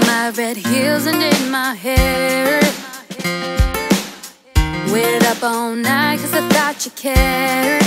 my red heels and in my hair. Waited up all night 'cause I thought you cared.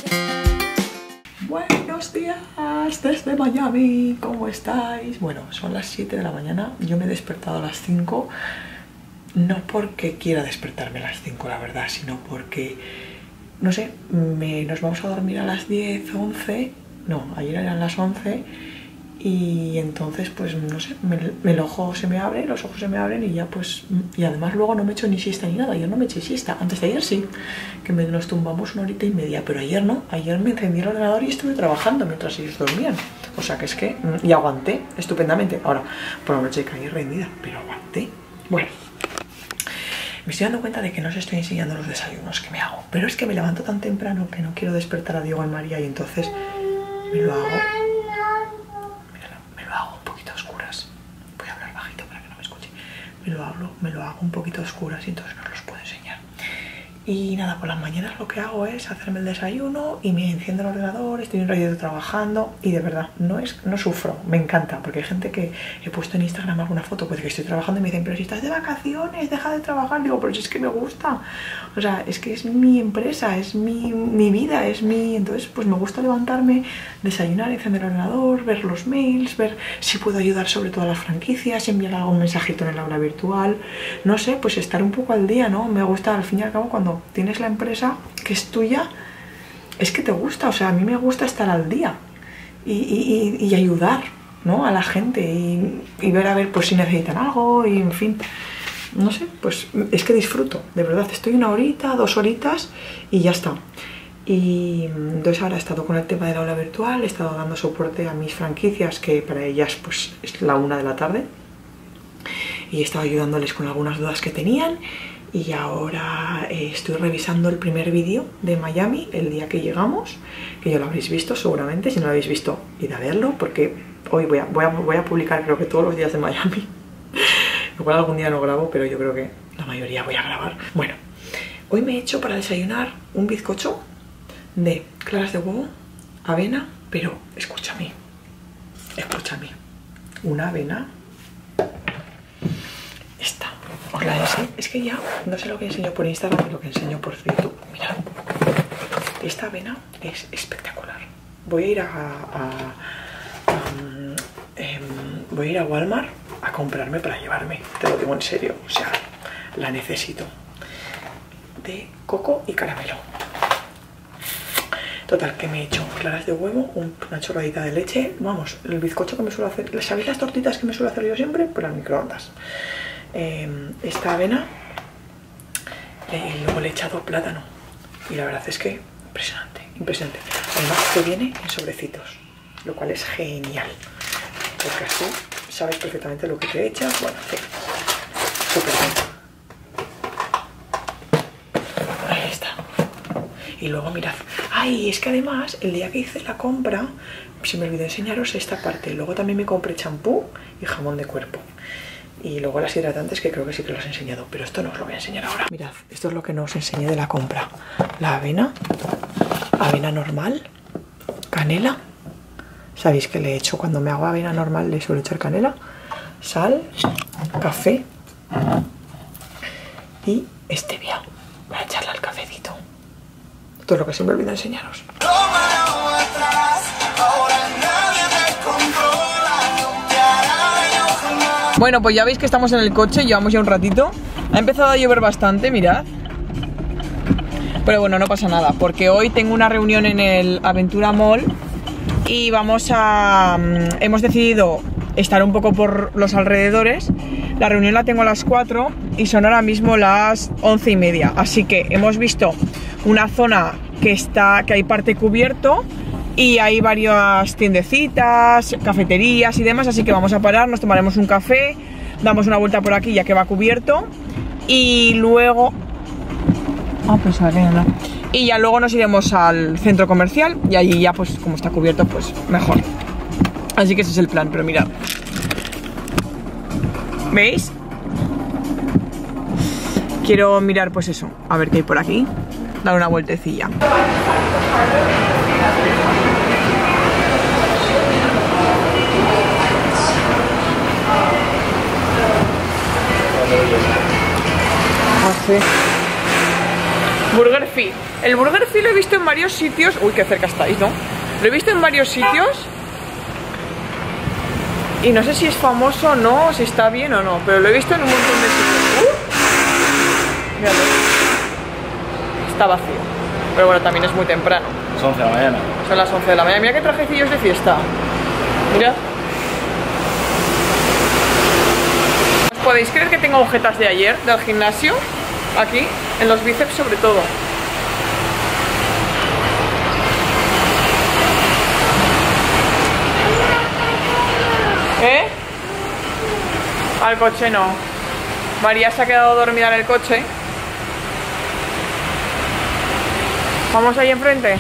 Buenos días desde Miami, ¿cómo estáis? Bueno, son las 7 de la mañana, yo me he despertado a las 5. No porque quiera despertarme a las 5, la verdad, sino porque, no sé, nos vamos a dormir a las 10, 11. No, ayer eran las 11. Y entonces, pues, no sé, el ojo se me abre, los ojos se me abren y ya, pues... Y además luego no me echo ni siesta ni nada. Ayer no me eché siesta. Antes de ayer sí, que nos tumbamos 1 horita y media. Pero ayer no. Ayer me encendí el ordenador y estuve trabajando mientras ellos dormían. O sea que es que... Y aguanté estupendamente. Ahora, por la noche caí rendida, pero aguanté. Bueno, me estoy dando cuenta de que no os estoy enseñando los desayunos que me hago. Pero es que me levanto tan temprano que no quiero despertar a Diego y María y entonces me lo hago... un poquito a oscuras. Voy a hablar bajito para que no me escuche. Me lo hago un poquito a oscuras y entonces no os los puedo enseñar. Y nada, por las mañanas lo que hago es hacerme el desayuno y me enciendo el ordenador, estoy un ratito trabajando y de verdad no sufro, me encanta, porque hay gente que he puesto en Instagram alguna foto pues que estoy trabajando y me dicen, pero si estás de vacaciones, deja de trabajar. Digo, pero si es que me gusta, o sea, es que es mi empresa, es mi vida, es mi... Entonces pues me gusta levantarme, desayunar, encender el ordenador, ver los mails, ver si puedo ayudar sobre todo a las franquicias, enviar algún mensajito en el aula virtual, no sé, pues estar un poco al día, ¿no? Me gusta, al fin y al cabo, cuando tienes la empresa que es tuya, es que te gusta, o sea, a mí me gusta estar al día y ayudar, ¿no? A la gente y ver a ver pues si necesitan algo y en fin, no sé, pues es que disfruto, de verdad, estoy 1 horita, 2 horitas y ya está. Y entonces ahora he estado con el tema del aula virtual, he estado dando soporte a mis franquicias, que para ellas pues es la 1 de la tarde, y he estado ayudándoles con algunas dudas que tenían. Y ahora estoy revisando el primer vídeo de Miami, el día que llegamos, que ya lo habréis visto seguramente. Si no lo habéis visto, id a verlo, porque hoy voy a publicar creo que todos los días de Miami. Igual algún día no grabo, pero yo creo que la mayoría voy a grabar. Bueno, hoy me he hecho para desayunar un bizcocho de claras de huevo, avena, pero escúchame, una avena... Esta, os la enseño. Es que ya no sé lo que enseño por Instagram y lo que enseño por YouTube. Mirad, esta avena es espectacular. Voy a ir voy a ir a Walmart a comprarme para llevarme. Te lo digo en serio, o sea, la necesito. De coco y caramelo. Total, que me he hecho claras de huevo, una chorradita de leche. Vamos, el bizcocho que me suelo hacer. ¿Sabéis las tortitas que me suelo hacer yo siempre? Pues las microondas. Esta avena, luego le he echado plátano y la verdad es que impresionante. Además que viene en sobrecitos, lo cual es genial, porque así sabes perfectamente lo que te echas. Bueno, sí, súper bien. Ahí está. Y luego mirad, ay, es que además el día que hice la compra se me olvidó enseñaros esta parte. Luego también me compré champú y jamón de cuerpo. Y luego las hidratantes, que creo que sí que los he enseñado, pero esto no os lo voy a enseñar ahora. Mirad, esto es lo que no os enseñé de la compra. La avena normal, canela. Sabéis que le he hecho, cuando me hago avena normal le suelo echar canela, sal, café y stevia. Voy a echarle al cafecito. Esto es lo que siempre olvido enseñaros. Bueno, pues ya veis que estamos en el coche, llevamos ya un ratito. Ha empezado a llover bastante, mirad. Pero bueno, no pasa nada, porque hoy tengo una reunión en el Aventura Mall y hemos decidido estar un poco por los alrededores. La reunión la tengo a las 4 y son ahora mismo las 11:30. Así que hemos visto una zona que hay parte cubierto y hay varias tiendecitas, cafeterías y demás, así que vamos a parar, nos tomaremos un café, damos una vuelta por aquí ya que va cubierto y luego... pues a ver, no. Y ya luego nos iremos al centro comercial y allí ya pues como está cubierto pues mejor. Así que ese es el plan, pero mirad. ¿Veis? Quiero mirar pues eso, a ver qué hay por aquí, dar una vueltecilla. Sí. Burger Fi. El Burger Fi lo he visto en varios sitios. Uy, qué cerca estáis, ¿no? Lo he visto en varios sitios. Y no sé si es famoso o no, si está bien o no. Pero lo he visto en un montón de sitios. Míralo. Está vacío. Pero bueno, también es muy temprano. Son 11 de la mañana. Son las 11 de la mañana. Mira qué trajecillos de fiesta. Mira. ¿Os podéis creer que tengo agujetas de ayer, del gimnasio? Aquí, en los bíceps sobre todo. ¿Eh? Al coche no. María se ha quedado dormida en el coche. Vamos ahí enfrente.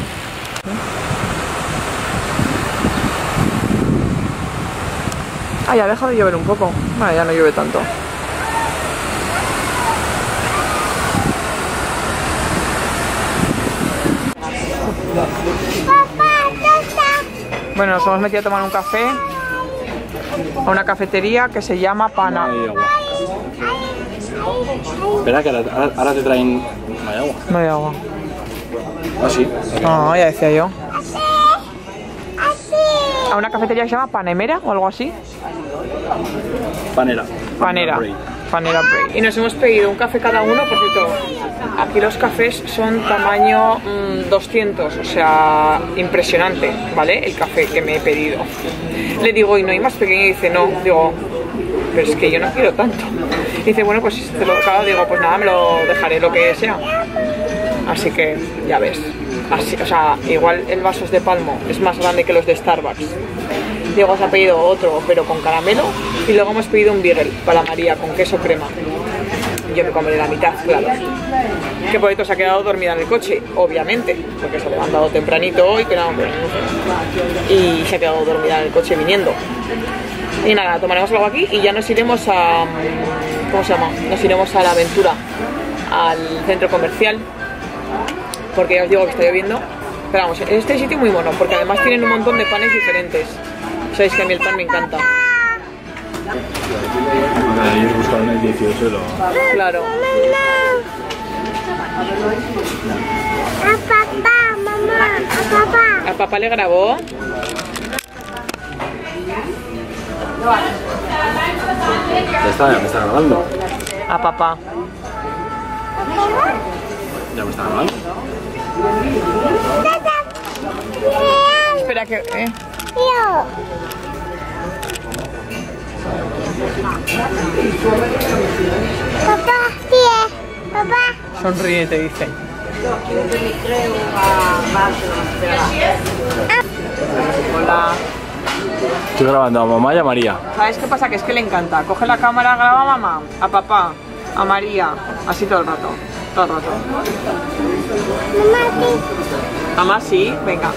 Ah, ya ha dejado de llover un poco. Vale, ya no llueve tanto. Bueno, nos hemos metido a tomar un café a una cafetería que se llama Pana. No hay agua. Espera, que ahora te traen... No hay agua. No hay agua. Ah, sí. No, ya decía yo. A una cafetería que se llama Panemera o algo así. Panera. Panera. Panera Break. Y nos hemos pedido un café cada uno, por cierto. Aquí los cafés son tamaño 200, o sea, impresionante, ¿vale? El café que me he pedido. Le digo, ¿y no hay más pequeño? Y dice, no. Digo, pero es que yo no quiero tanto. Y dice, bueno, pues si te lo acabo, digo, pues nada, me lo dejaré lo que sea. Así que, ya ves. Así, o sea, igual el vaso es de palmo, es más grande que los de Starbucks. Diego se ha pedido otro, pero con caramelo. Y luego hemos pedido un bagel para María, con queso crema. Yo me comeré la mitad, claro. Que por esto se ha quedado dormida en el coche, obviamente, porque se ha levantado tempranito hoy, que no, y se ha quedado dormida en el coche viniendo. Y nada, tomaremos algo aquí y ya nos iremos a... ¿Cómo se llama? Nos iremos a La Aventura, al centro comercial, porque ya os digo que está lloviendo. Pero vamos, este sitio es muy mono, porque además tienen un montón de panes diferentes. Sabéis que a mí el pan me encanta. Ir buscando el 18 lo... Claro. A papá, mamá, a papá. ¿A papá le grabó? Ya me está grabando. A papá. Ya me está grabando. Espera que... Yo. Papá, sí, papá. Sonríe, te dice. Hola. Estoy grabando a mamá y a María. ¿Sabes qué pasa? Que es que le encanta. Coge la cámara, graba a mamá, a papá, a María. Así todo el rato. Todo el rato. Mamá, sí. Mamá, sí. Venga.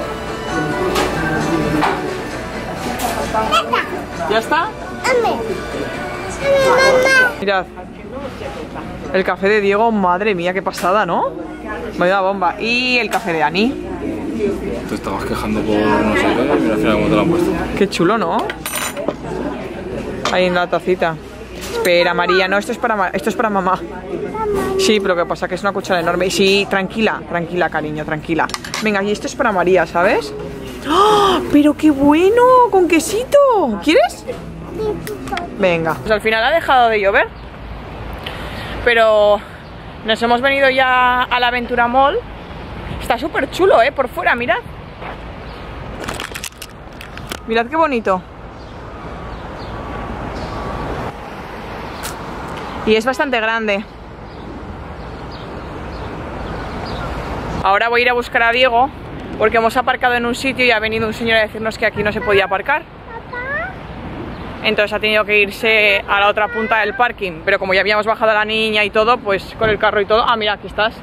¿Ya está? Mamá. Mamá. Mirad. El café de Diego, madre mía, qué pasada, ¿no? Menuda bomba. Y el café de Ani. Te estabas quejando por no sé qué, y mira al final cómo te lo han puesto. Qué chulo, ¿no? Ahí en la tacita. Espera, María, no, esto es para mamá. Sí, pero lo que pasa es que es una cuchara enorme. Sí, tranquila, tranquila, cariño, tranquila. Venga, y esto es para María, ¿sabes? ¡Oh! ¡Pero qué bueno! ¡Con quesito! ¿Quieres? Venga. Pues al final ha dejado de llover. Pero nos hemos venido ya a la Aventura Mall. Está súper chulo, por fuera, mirad. Mirad qué bonito. Y es bastante grande. Ahora voy a ir a buscar a Diego, porque hemos aparcado en un sitio y ha venido un señor a decirnos que aquí no se podía aparcar. Entonces ha tenido que irse a la otra punta del parking. Pero como ya habíamos bajado a la niña y todo, pues con el carro y todo... Ah, mira, aquí estás.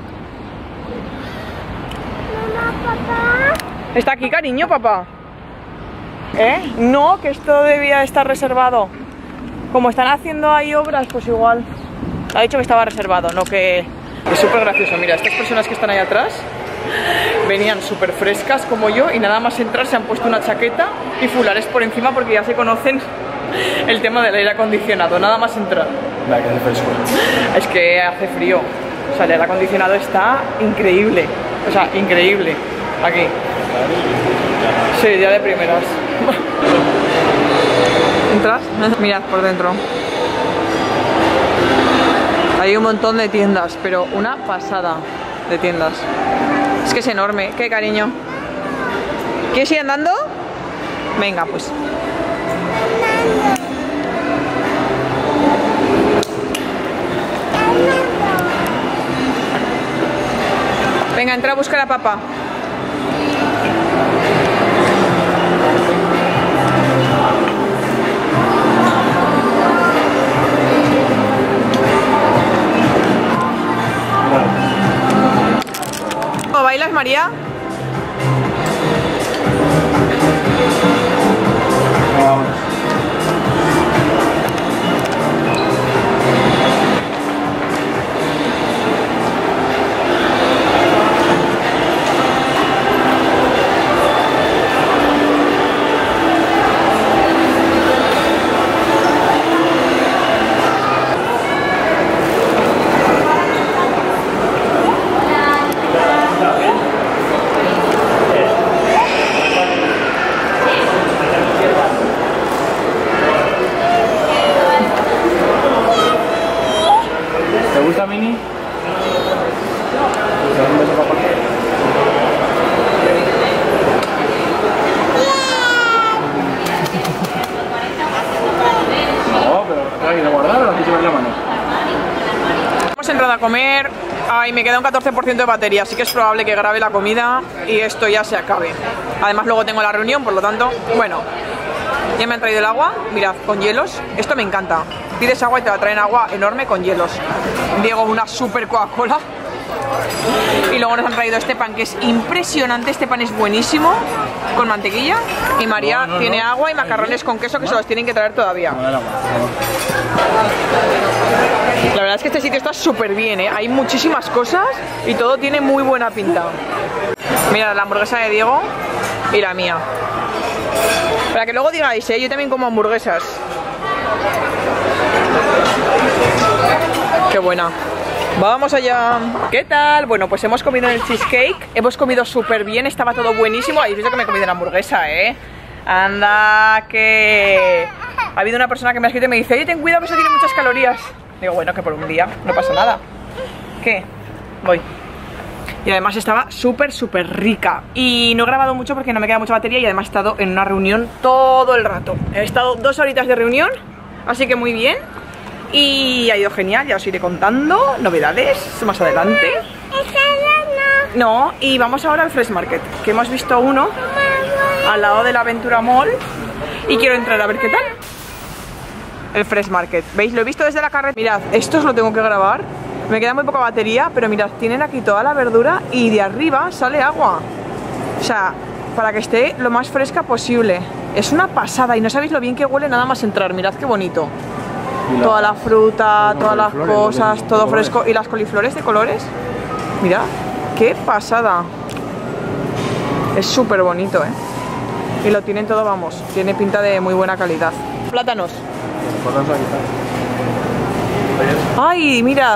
Papá. ¿Está aquí, cariño, papá? No, que esto debía estar reservado. Como están haciendo ahí obras, pues igual. Ha dicho que estaba reservado, no que... Es súper gracioso, mira, estas personas que están ahí atrás venían súper frescas como yo y nada más entrar se han puesto una chaqueta y fulares por encima porque ya se conocen el tema del aire acondicionado, nada más entrar. La que hace frescura. Es que hace frío. O sea, el aire acondicionado está increíble. O sea, increíble. Aquí. Sí, ya de primeras. ¿Entras? Mirad por dentro. Hay un montón de tiendas, pero una pasada de tiendas. Es que es enorme. ¿Qué, cariño? ¿Quieres ir andando? Venga, pues. Venga, entra a buscar a papá. ¿Cómo bailas, María? ¿Te gusta, Mini? No, pero hay que guardar o la que lleva en la mano. Hemos entrado a comer. Ay, me queda un 14% de batería, así que es probable que grabe la comida y esto ya se acabe. Además luego tengo la reunión, por lo tanto, bueno, ya me han traído el agua, mirad, con hielos. Esto me encanta. Pides agua y te la traen agua enorme con hielos. Diego, una super Coca-Cola. Y luego nos han traído este pan que es impresionante. Este pan es buenísimo, con mantequilla. Y María tiene agua y macarrones con queso que se los tienen que traer todavía. La verdad es que este sitio está súper bien, ¿eh? Hay muchísimas cosas y todo tiene muy buena pinta. Mira, la hamburguesa de Diego y la mía. Para que luego digáis, yo también como hamburguesas. Qué buena. Vamos allá. ¿Qué tal? Bueno, pues hemos comido en el cheesecake. Hemos comido súper bien, estaba todo buenísimo. Habéis visto que me he comido una hamburguesa, ¿eh? Anda, que... Ha habido una persona que me ha escrito y me dice: oye, ten cuidado que eso tiene muchas calorías. Digo, bueno, que por un día no pasa nada. ¿Qué? Voy. Y además estaba súper rica. Y no he grabado mucho porque no me queda mucha batería. Y además he estado en una reunión todo el rato. He estado 2 horitas de reunión, así que muy bien. Y ha ido genial, ya os iré contando novedades más adelante. No, y vamos ahora al Fresh Market, que hemos visto uno al lado de la Aventura Mall. Y quiero entrar a ver qué tal. El Fresh Market, ¿veis? Lo he visto desde la carretera. Mirad, esto os lo tengo que grabar. Me queda muy poca batería, pero mirad, tienen aquí toda la verdura y de arriba sale agua. O sea, para que esté lo más fresca posible. Es una pasada y no sabéis lo bien que huele nada más entrar. Mirad qué bonito. Toda la fruta, todas las cosas, todo fresco. Y las coliflores de colores. Mirad, qué pasada. Es súper bonito, ¿eh? Y lo tienen todo, vamos, tiene pinta de muy buena calidad. Plátanos. ¡Ay, mira!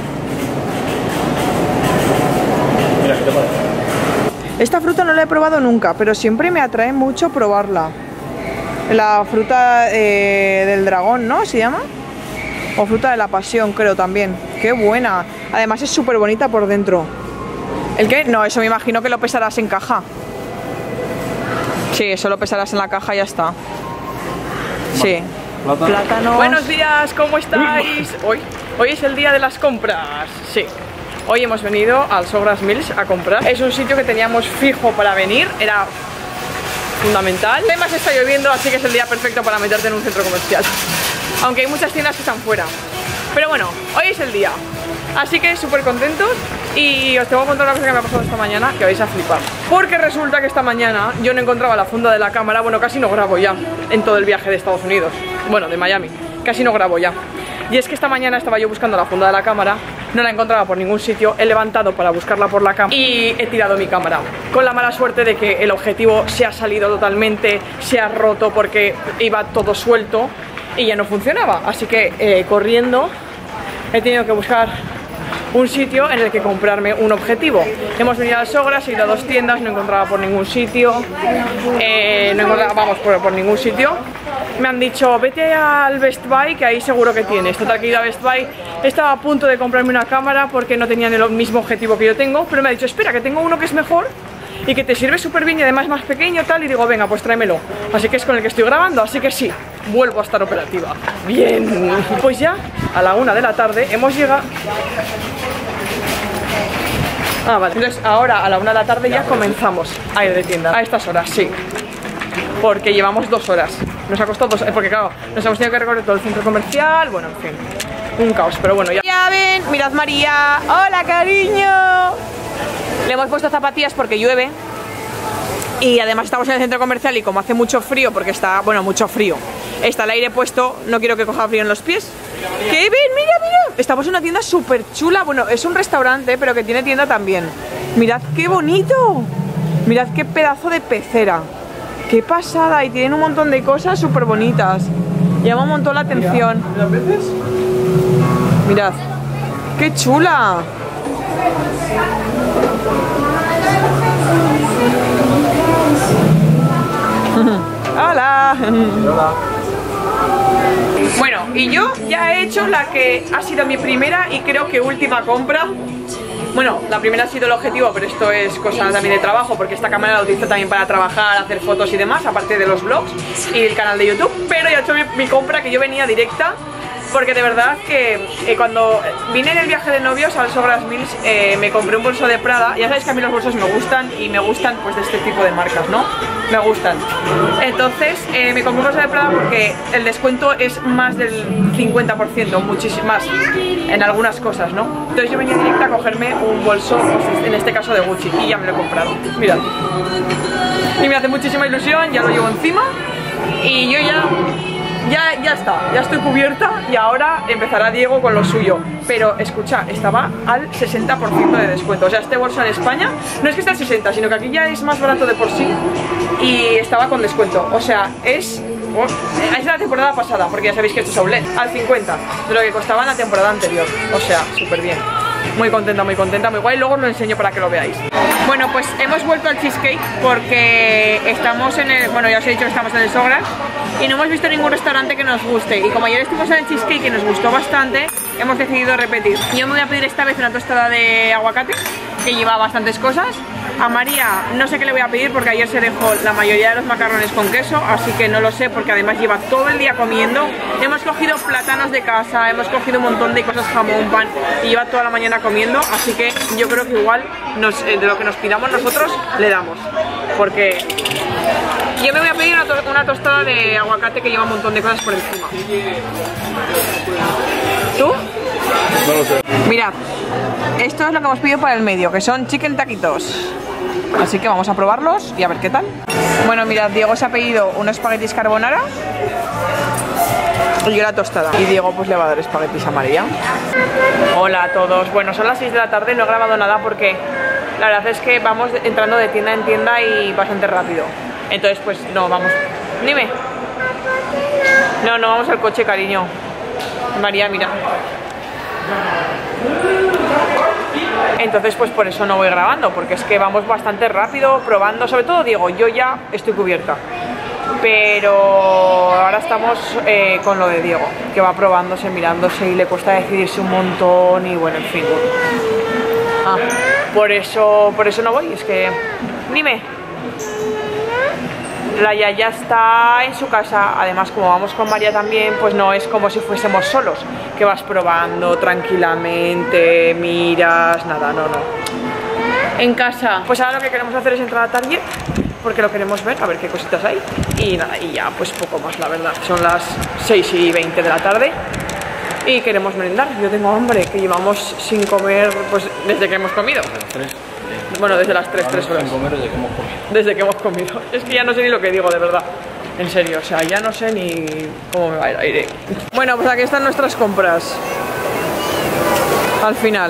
Mira, ¿qué te parece? Esta fruta no la he probado nunca, pero siempre me atrae mucho probarla. La fruta del dragón, ¿no? ¿Se llama? O fruta de la pasión, creo también. ¡Qué buena! Además es súper bonita por dentro. ¿El qué? No, eso me imagino que lo pesarás en caja. Sí, eso lo pesarás en la caja y ya está. Sí. Plátano. Buenos días, ¿cómo estáis? Hoy es el día de las compras. Sí. Hoy hemos venido al Sogras Mills a comprar. Es un sitio que teníamos fijo para venir. Era fundamental. Además está lloviendo, así que es el día perfecto para meterte en un centro comercial. Aunque hay muchas tiendas que están fuera. Pero bueno, hoy es el día. Así que súper contentos. Y os tengo que contar una cosa que me ha pasado esta mañana, que vais a flipar. Porque resulta que esta mañana yo no encontraba la funda de la cámara. Bueno, casi no grabo ya en todo el viaje de Estados Unidos. Bueno, de Miami. Casi no grabo ya. Y es que esta mañana estaba yo buscando la funda de la cámara. No la encontraba por ningún sitio. He levantado para buscarla por la cama y he tirado mi cámara. Con la mala suerte de que el objetivo se ha salido totalmente, se ha roto porque iba todo suelto. y ya no funcionaba, así que corriendo he tenido que buscar un sitio en el que comprarme un objetivo. Hemos venido a las Sogras, he ido a 2 tiendas, no encontraba por ningún sitio, no encontraba, vamos, por ningún sitio. Me han dicho, vete al Best Buy, que ahí seguro que tienes. Total, que he ido a Best Buy, estaba a punto de comprarme una cámara porque no tenían el mismo objetivo que yo tengo, pero me ha dicho, espera, que tengo uno que es mejor y que te sirve súper bien y además más pequeño, tal, y digo, venga, pues tráemelo. Así que es con el que estoy grabando, así que sí, vuelvo a estar operativa. Bien, pues ya a la 1 de la tarde hemos llegado. Ah, vale, entonces ahora a la 1 de la tarde ya comenzamos a ir de tienda, a estas horas, sí. Porque llevamos 2 horas. Nos ha costado 2 horas, porque claro, nos hemos tenido que recorrer todo el centro comercial. Bueno, en fin, un caos, pero bueno, ya. Ya ven, mirad María. Hola, cariño. Le hemos puesto zapatillas porque llueve. Y además estamos en el centro comercial y como hace mucho frío, porque está, bueno, mucho frío, está el aire puesto, no quiero que coja frío en los pies. ¡Qué bien! ¡Mira, mira! Estamos en una tienda súper chula. Bueno, es un restaurante, pero que tiene tienda también. Mirad qué bonito. Mirad qué pedazo de pecera. ¡Qué pasada! Y tienen un montón de cosas súper bonitas. Llama un montón la atención. Mirad. ¡Qué chula! ¡Hola! Hola. Bueno, y yo ya he hecho la que ha sido mi primera y creo que última compra. Bueno, la primera ha sido el objetivo, pero esto es cosa también de trabajo, porque esta cámara la utilizo también para trabajar, hacer fotos y demás, aparte de los vlogs y el canal de YouTube. Pero ya he hecho mi compra, que yo venía directa, porque de verdad que cuando vine en el viaje de novios al Sogras Mills me compré un bolso de Prada. Ya sabéis que a mí los bolsos me gustan y me gustan pues de este tipo de marcas, ¿no? Me gustan. Entonces me compré un bolso de Prada porque el descuento es más del 50%, muchísimo más en algunas cosas, ¿no? Entonces yo venía directa a cogerme un bolso, pues, en este caso de Gucci, y ya me lo he comprado. Mirad. Y me hace muchísima ilusión, ya lo llevo encima y yo ya está, ya estoy cubierta y ahora empezará Diego con lo suyo. Pero escucha, estaba al 60% de descuento. O sea, este bolso en España no es que esté al 60, sino que aquí ya es más barato de por sí y estaba con descuento. O sea, es la temporada pasada, porque ya sabéis que esto es outlet, al 50 de lo que costaba en la temporada anterior. O sea, súper bien. Muy contenta, muy guay. Luego os lo enseño para que lo veáis. Bueno, pues hemos vuelto al cheesecake porque estamos en el... Bueno, ya os he dicho que estamos en el Sogras y no hemos visto ningún restaurante que nos guste. Y como ayer estuvimos en el cheesecake y nos gustó bastante, hemos decidido repetir. Yo me voy a pedir esta vez una tostada de aguacate que lleva bastantes cosas. A María no sé qué le voy a pedir porque ayer se dejó la mayoría de los macarrones con queso, así que no lo sé porque además lleva todo el día comiendo. Hemos cogido plátanos de casa, hemos cogido un montón de cosas, jamón, pan, y lleva toda la mañana comiendo, así que yo creo que igual de lo que nos pidamos nosotros le damos, porque yo me voy a pedir una tostada de aguacate que lleva un montón de cosas por encima. ¿Tú? No lo sé. Mirad, esto es lo que hemos pedido para el medio, que son chicken taquitos. Así que vamos a probarlos y a ver qué tal. Bueno, mirad, Diego se ha pedido unos espaguetis carbonara y yo la tostada. Y Diego pues le va a dar espaguetis a María. Hola a todos. Bueno, son las 6 de la tarde, no he grabado nada porque la verdad es que vamos entrando de tienda en tienda y bastante rápido. Entonces pues no, vamos. Dime. No vamos al coche, cariño. María, mira. Entonces pues por eso no voy grabando, porque es que vamos bastante rápido probando, sobre todo Diego, yo ya estoy cubierta, pero ahora estamos con lo de Diego, que va probándose, mirándose y le cuesta decidirse un montón y bueno, en fin. Por eso no voy, es que... Dime. La Yaya está en su casa, además como vamos con María también, pues no es como si fuésemos solos, que vas probando tranquilamente, miras, nada, no. En casa, pues ahora lo que queremos hacer es entrar a Target, porque lo queremos ver, a ver qué cositas hay, y nada, y ya pues poco más, la verdad. Son las 6:20 de la tarde y queremos merendar. Yo tengo hambre, que llevamos sin comer pues desde que hemos comido. Bueno, desde las 3 horas. Desde que hemos comido. Es que ya no sé ni lo que digo, de verdad. En serio, o sea, ya no sé ni cómo me va el aire. Bueno, pues aquí están nuestras compras. Al final.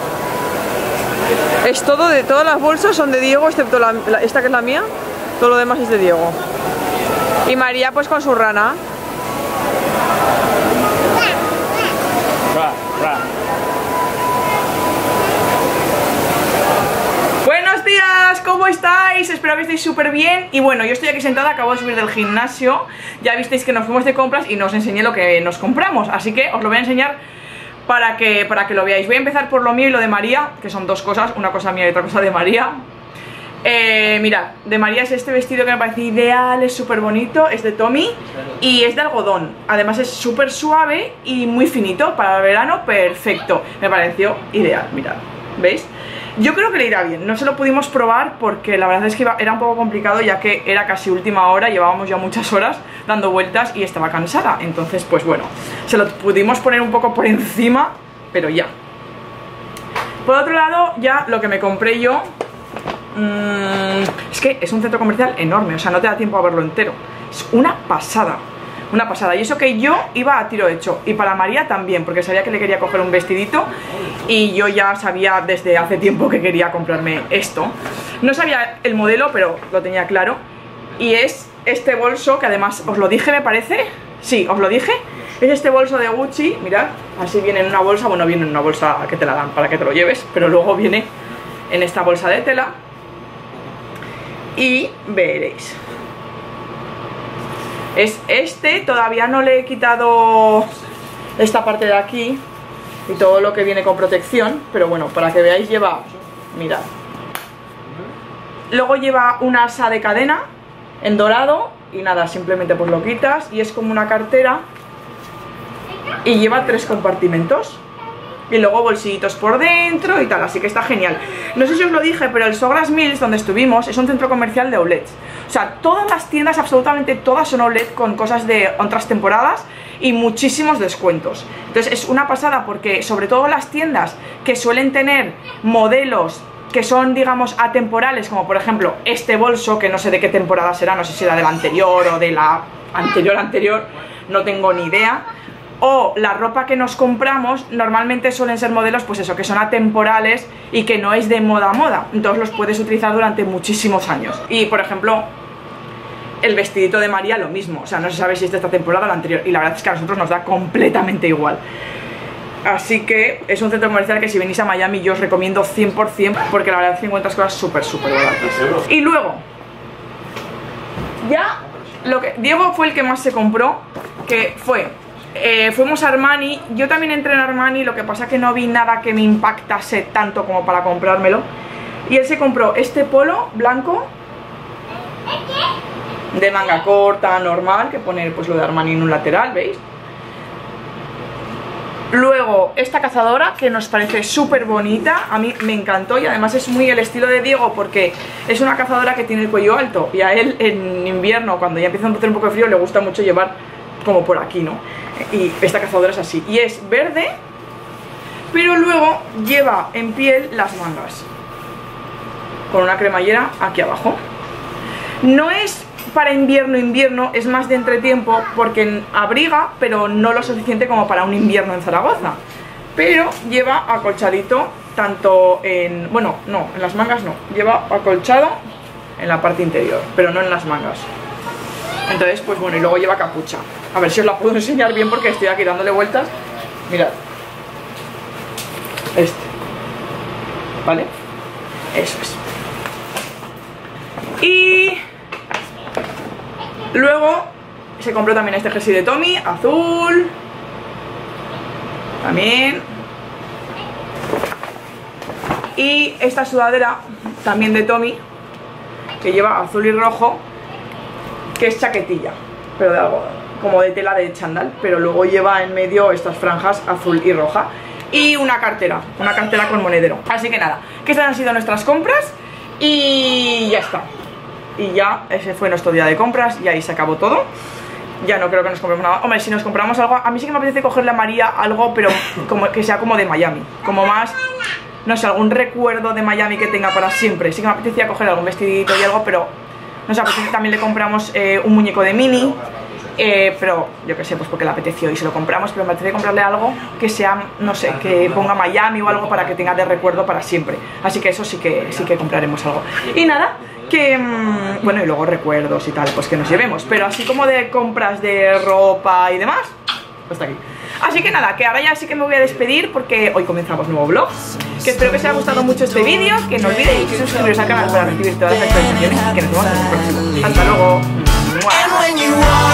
Es todo de todas las bolsas son de Diego, excepto esta que es la mía. Todo lo demás es de Diego. Y María pues con su rana. lo visteis súper bien. Y bueno, yo estoy aquí sentada, acabo de subir del gimnasio. Ya visteis que nos fuimos de compras y no os enseñé lo que nos compramos, así que os lo voy a enseñar para que lo veáis. Voy a empezar por lo mío y lo de María, que son dos cosas, una cosa mía y otra cosa de María. Mirad, de María es este vestido que me parece ideal, es súper bonito, es de Tommy y es de algodón. Además es súper suave y muy finito, para el verano perfecto. Me pareció ideal, mirad, ¿veis? Yo creo que le irá bien, no se lo pudimos probar porque la verdad es que era un poco complicado, ya que era casi última hora, llevábamos ya muchas horas dando vueltas y estaba cansada. Entonces pues bueno, se lo pudimos poner un poco por encima, pero ya. Por otro lado, ya lo que me compré yo, es que es un centro comercial enorme, o sea, no te da tiempo a verlo entero. Es una pasada, una pasada. Y eso que yo iba a tiro hecho. Y para María también, porque sabía que le quería coger un vestidito. Y yo ya sabía desde hace tiempo que quería comprarme esto. No sabía el modelo, pero lo tenía claro. Y es este bolso, que además os lo dije, me parece. Sí, os lo dije. Es este bolso de Gucci, mirad. Así viene en una bolsa, bueno, viene en una bolsa que te la dan para que te lo lleves, pero luego viene en esta bolsa de tela. Y veréis, es este, todavía no le he quitado esta parte de aquí y todo lo que viene con protección, pero bueno, para que veáis, lleva, mirad, luego lleva una asa de cadena en dorado y nada, simplemente pues lo quitas y es como una cartera y lleva 3 compartimentos. Y luego bolsillitos por dentro y tal, así que está genial. No sé si os lo dije, pero el Sogras Mills, donde estuvimos, es un centro comercial de outlets. O sea, todas las tiendas, absolutamente todas son outlet, con cosas de otras temporadas y muchísimos descuentos. Entonces es una pasada porque sobre todo las tiendas que suelen tener modelos que son, digamos, atemporales, como por ejemplo este bolso, que no sé de qué temporada será, no sé si era de la anterior o de la anterior, no tengo ni idea. O la ropa que nos compramos normalmente suelen ser modelos, pues eso, que son atemporales y que no es de moda a moda. Entonces los puedes utilizar durante muchísimos años. Y por ejemplo, el vestidito de María lo mismo. O sea, no se sabe si es de esta temporada o la anterior. Y la verdad es que a nosotros nos da completamente igual. Así que es un centro comercial que si venís a Miami yo os recomiendo 100%, porque la verdad es que encuentras cosas súper baratas. Y luego, ya, Diego fue el que más se compró, que fue... fuimos a Armani, yo también entré en Armani, lo que pasa que no vi nada que me impactase tanto como para comprármelo. Y él se compró este polo blanco de manga corta, normal, que pone pues lo de Armani en un lateral, ¿veis? Luego esta cazadora que nos parece súper bonita, a mí me encantó y además es muy el estilo de Diego porque es una cazadora que tiene el cuello alto y a él en invierno, cuando ya empieza a hacer un poco de frío, le gusta mucho llevar como por aquí, ¿no? Y esta cazadora es así, y es verde, pero luego lleva en piel las mangas con una cremallera aquí abajo. No es para invierno, es más de entretiempo porque abriga, pero no lo suficiente como para un invierno en Zaragoza. Pero lleva acolchadito tanto en... bueno, no, en las mangas no, lleva acolchado en la parte interior, pero no en las mangas. Entonces, pues bueno, y luego lleva capucha. A ver si os la puedo enseñar bien porque estoy aquí dándole vueltas. Mirad. Este. ¿Vale? Eso es. Y... luego se compró también este jersey de Tommy, azul. También. Y esta sudadera, también de Tommy, que lleva azul y rojo, que es chaquetilla, pero de algo como de tela de chándal, pero luego lleva en medio estas franjas azul y roja. Y una cartera con monedero. Así que nada, que estas han sido nuestras compras y ya está. Y ya ese fue nuestro día de compras y ahí se acabó todo. Ya no creo que nos compremos nada. Hombre, si nos compramos algo, a mí sí que me apetece cogerle a María algo, pero como que sea como de Miami, como más, no sé, algún recuerdo de Miami que tenga para siempre. Sí que me apetecía coger algún vestidito y algo, pero no sé, apetece. También le compramos un muñeco de Minnie, pero yo qué sé, pues porque le apeteció y se lo compramos. Pero me apetece comprarle algo que sea, no sé, que ponga Miami o algo para que tenga de recuerdo para siempre. Así que eso sí que compraremos algo. Y nada, que bueno, y luego recuerdos y tal, pues que nos llevemos. Pero así como de compras de ropa y demás, pues está aquí. Así que nada, que ahora ya sí que me voy a despedir porque hoy comenzamos nuevo vlog. Que espero que os haya gustado mucho este vídeo, que no olvidéis suscribiros al canal para recibir todas las actualizaciones y que nos vemos en el próximo. Hasta luego. ¡Mua!